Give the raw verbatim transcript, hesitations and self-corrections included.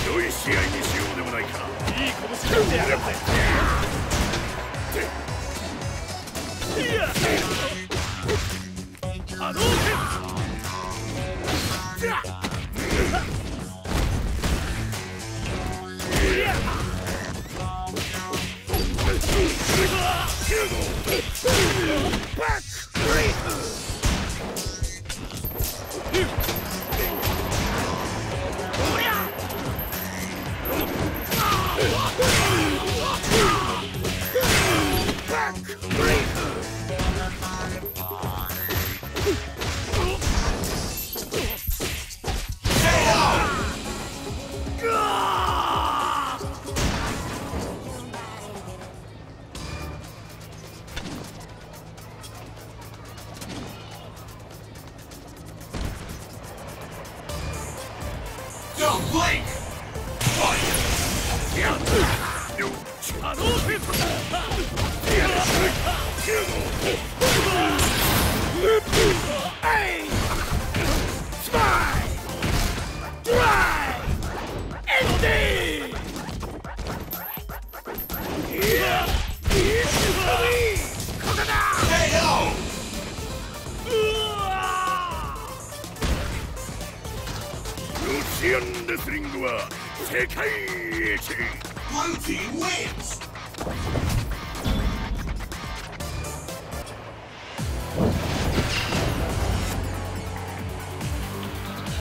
良い試合にしようでもないか。 いい拳でやがって。いや波動拳。バックブレイク。 Don't blink! Russian レスリングは世界一。 Blue team wins!